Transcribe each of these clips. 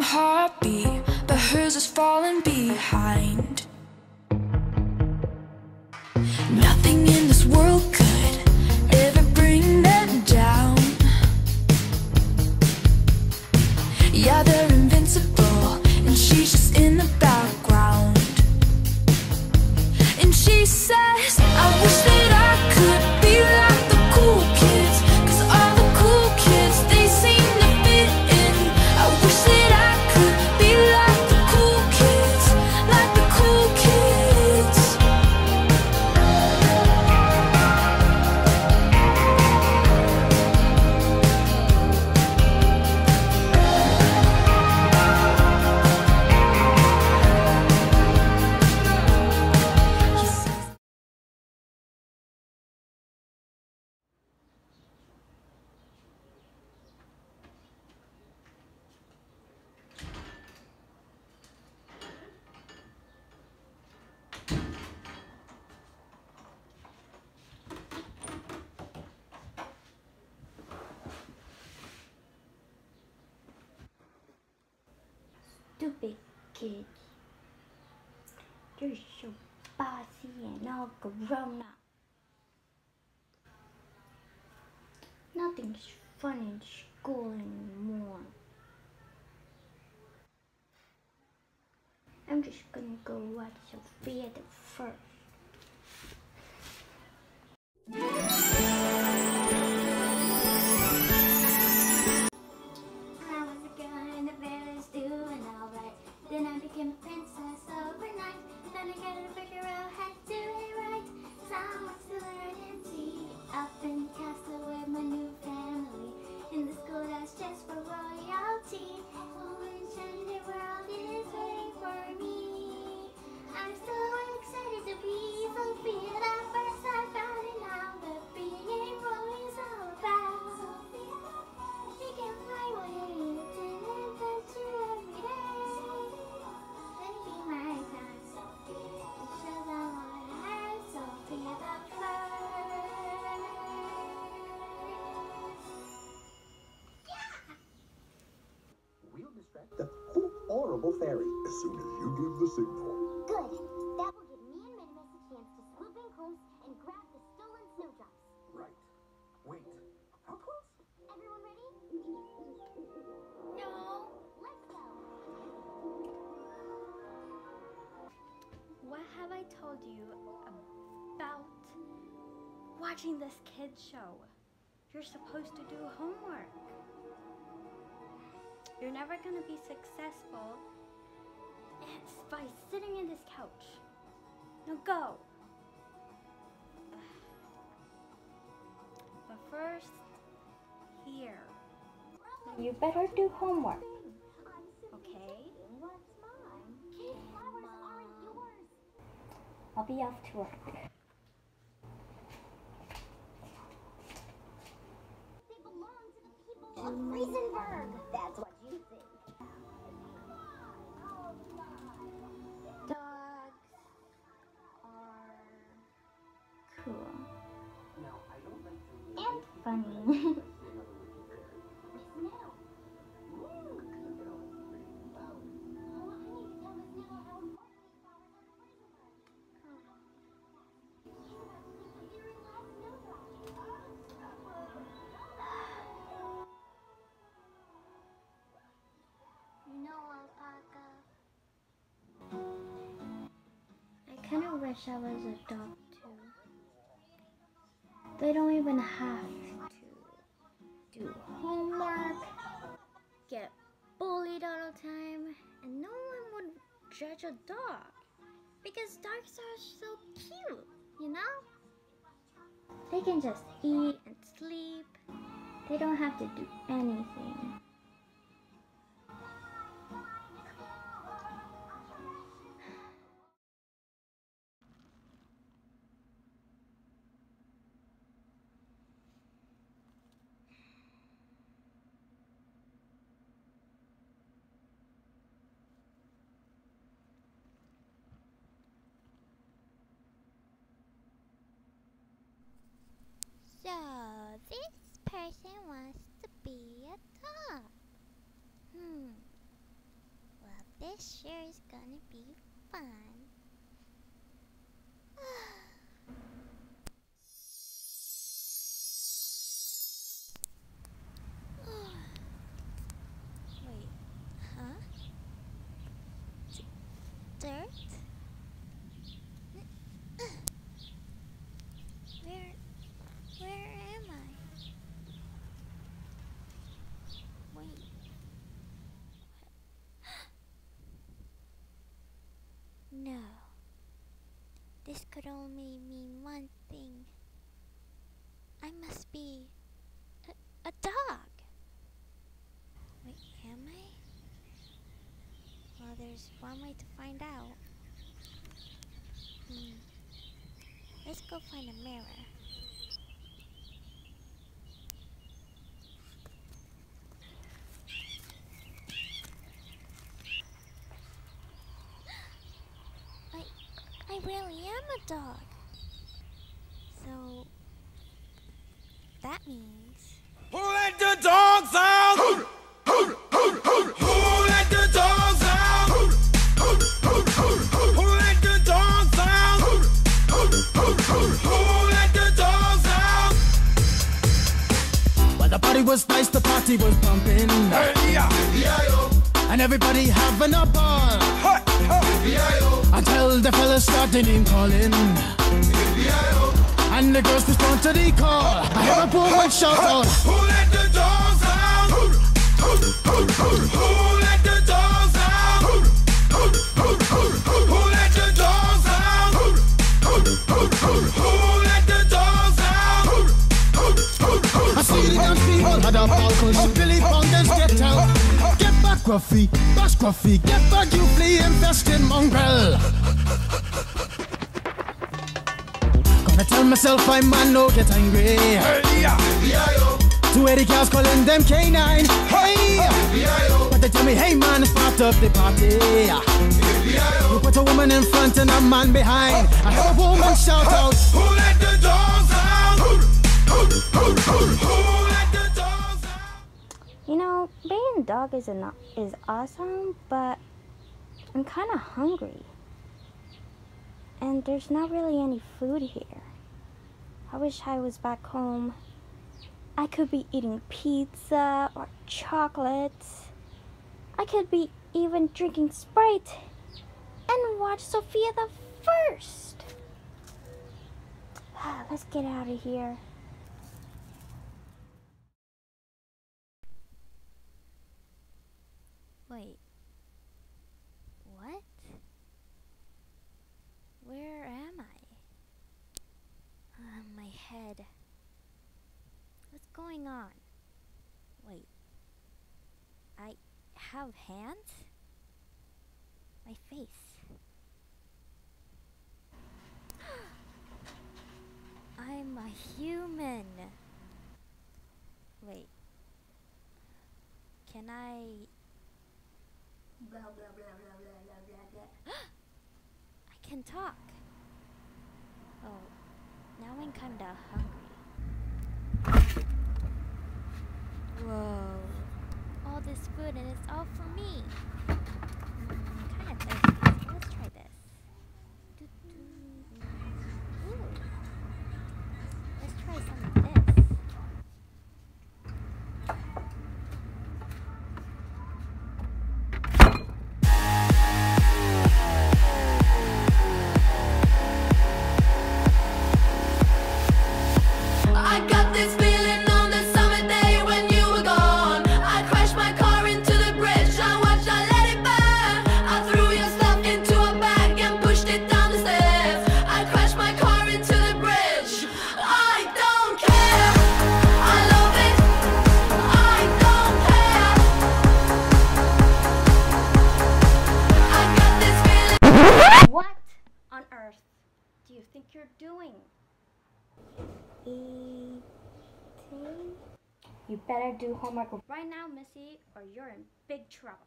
heartbeat, but hers is falling behind. Nothing in this world could ever bring them down. Yeah, they're invincible, and she's just in the background. And she says, I wish that I could be like the cool kids, 'cause all the cool kids, they seem to fit in. I wish that I could be like the cool kids, like the cool kids. He says, Stupid kids. You're so bossy and all grown up. Nothing's fun in school anymore. I'm just gonna go watch Sophia the First. I was a girl in the village doing alright. Then I became a princess overnight. Then I gotta figure out how to do it right. So much to learn and see. Up in the castle with my new family. In the school that's just for royalty. Oh, enchanted world is waiting for me. I'm so excited to be Sophia the First. I found it now that being wrong is all about. You can fly away, it's an adventure every day. Then be my time, Sophia. Because I wanna have Sophia the First. We'll distract the horrible fairy as soon as you give the signal. Good. That will give me and Minimus a chance to swoop in close and grab the stolen snowdrops. Right. Wait. How close? Everyone ready? No. Let's go. What have I told you about watching this kids show? You're supposed to do homework. You're never gonna be successful by sitting in this couch. Now go. But first, here. You better do homework. Okay? What's mine? These flowers aren't yours. I'll be off to work. They belong to the people of Friesenberg. That's what you think. Dogs are cool Now, I don't like to and funny. Now. You know, Alpaca, I kind of wish I was a dog too. They don't even have to do homework, get bullied all the time, and no one would judge a dog because dogs are so cute, you know? They can just eat and sleep. They don't have to do anything. So, this person wants to be a dog. This sure is gonna be fun. Wait, huh? Dirt? Where am I? Wait. No. This could only mean one thing. I must be a dog. Wait, am I? Well, there's one way to find out. Let's go find a mirror. I really am a dog. So that means Who let the dogs out? Who let the dogs out? Who let the dogs out? Who let the dogs out? Well, the party was nice, the party was pumping, Hey, yeah, and everybody having a ball. Until the fellas started name calling, and the girls respond to the call. I hear a woman shout out, Who let the dogs out? Who let the dogs out? Who let the dogs out? Who let the dogs out? I see the dance people had a ball, cause Billy Bongers get out. Get back, Gruffy, bash Gruffy, get back, you flea infested mongrel. Gonna tell myself I man no get angry. Hey, yeah, 280 cows calling them canine. Hey, but they tell me, hey man, it's part of the party. You put a woman in front and a man behind. I heard a woman shout out, Who let the dogs out? Who let the dogs out? You know, being a dog is awesome, but I'm kind of hungry. And there's not really any food here. I wish I was back home. I could be eating pizza or chocolate. I could be even drinking Sprite and watch Sophia the First. Let's get out of here. Wait. What? Where am I? My head. What's going on? Wait. I have hands? My face. I'm a human. Wait. Can I... Blah, blah, blah, blah, blah, blah, blah. I can talk. Oh, now I'm kinda hungry. Whoa. All this food and it's all for me. I'm kinda thirsty, so let's try this. Ooh. Let's try some of this. I got this feeling on the summer day when you were gone. I crashed my car into the bridge. I watched, I let it burn. I threw your stuff into a bag and pushed it down the stairs. I crashed my car into the bridge. I don't care. I love it. I don't care. I got this feeling. What on earth do you think you're doing? Eating? You better do homework right now, Missy, or you're in big trouble.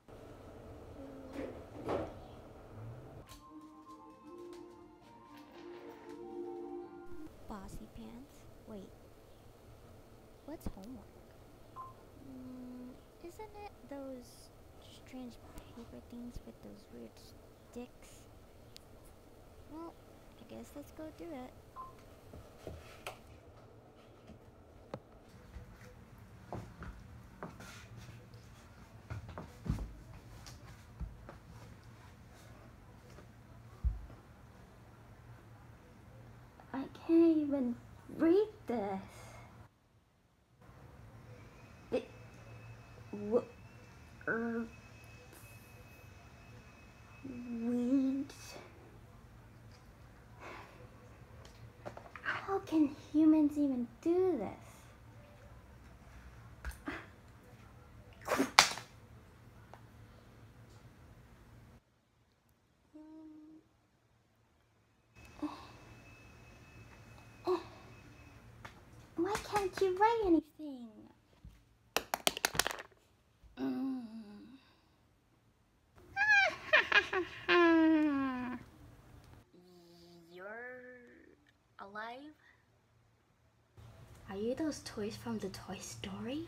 Bossy pants? Wait. What's homework? Isn't it those strange paper things with those weird sticks. Well, I guess let's go do it. I can't even read this. Weeds. How can humans even do this? Why can't you write anything? You're alive? Are you those toys from the Toy Story?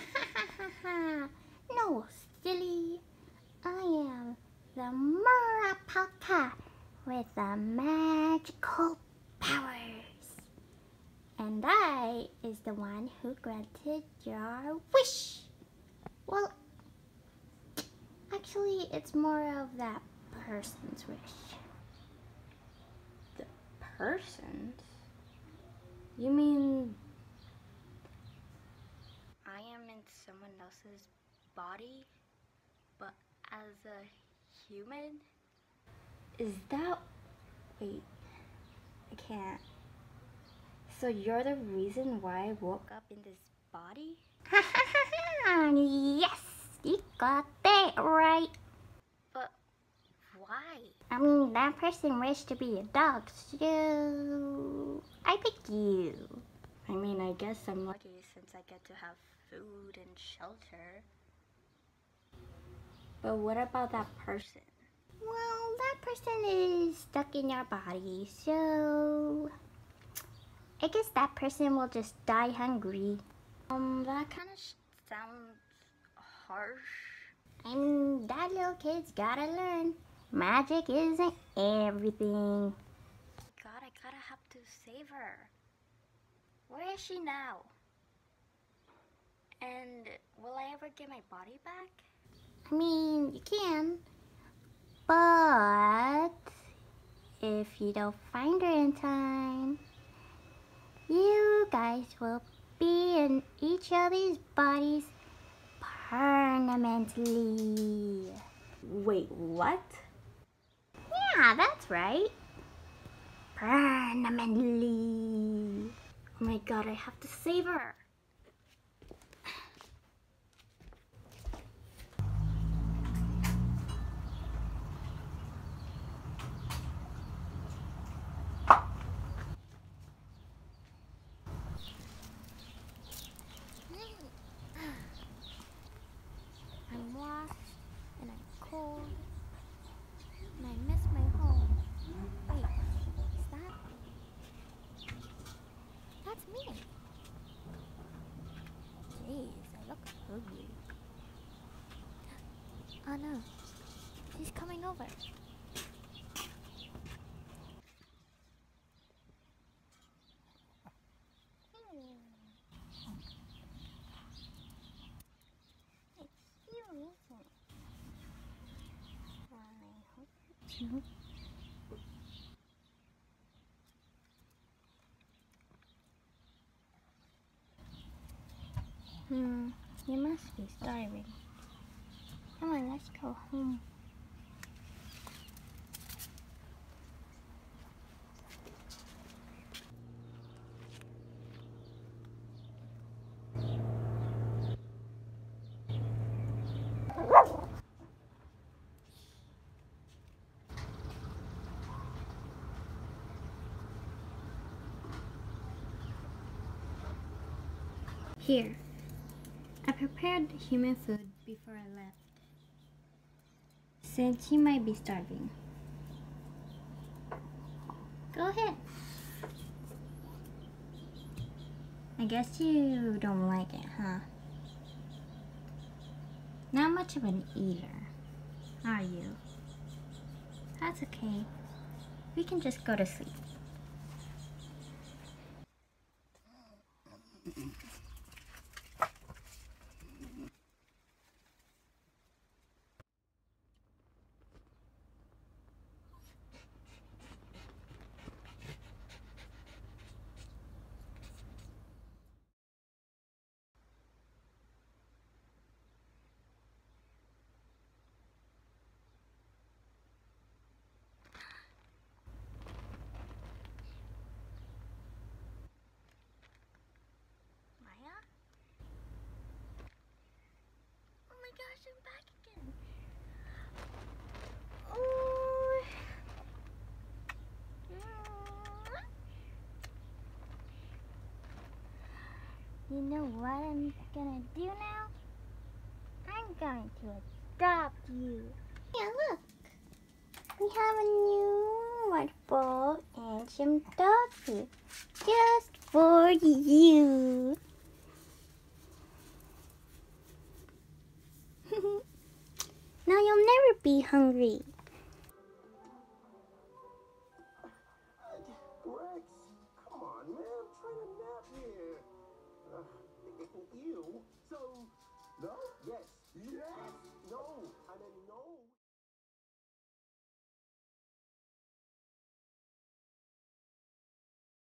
No, silly. I am the Murapalka with the magical powers. And I is the one who granted your wish. Well, actually, it's more of that person's wish. The person's? You mean I am in someone else's body, but as a human? Is that... Wait, I can't. So you're the reason why I woke up in this body? Yes, you got that right. But why? I mean, that person wished to be a dog, so I picked you. I mean, I guess I'm lucky since I get to have food and shelter. But what about that person? Well, that person is stuck in your body, so I guess that person will just die hungry. That kind of sounds harsh. I mean, that little kid's gotta learn. Magic isn't everything. God, I gotta have to save her. Where is she now? And will I ever get my body back? I mean, you can. But if you don't find her in time, you guys will be in each other's bodies permanently. Wait, what? Yeah, that's right. Permanently. Oh my god, I have to save her. I'm lost, and I'm cold, and I miss my home. Wait, is that... That's me. Jeez, I look ugly. Oh no, he's coming over. You must be starving. Come on, let's go home. Here, I prepared human food before I left, since you might be starving. Go ahead. I guess you don't like it, huh? Not much of an eater. are you? That's okay. We can just go to sleep. Oh my gosh, I'm back again. Oh. You know what I'm gonna do now? I'm going to adopt you. Yeah, look. We have a new white ball and some dog food. Just for you. Now you'll never be hungry.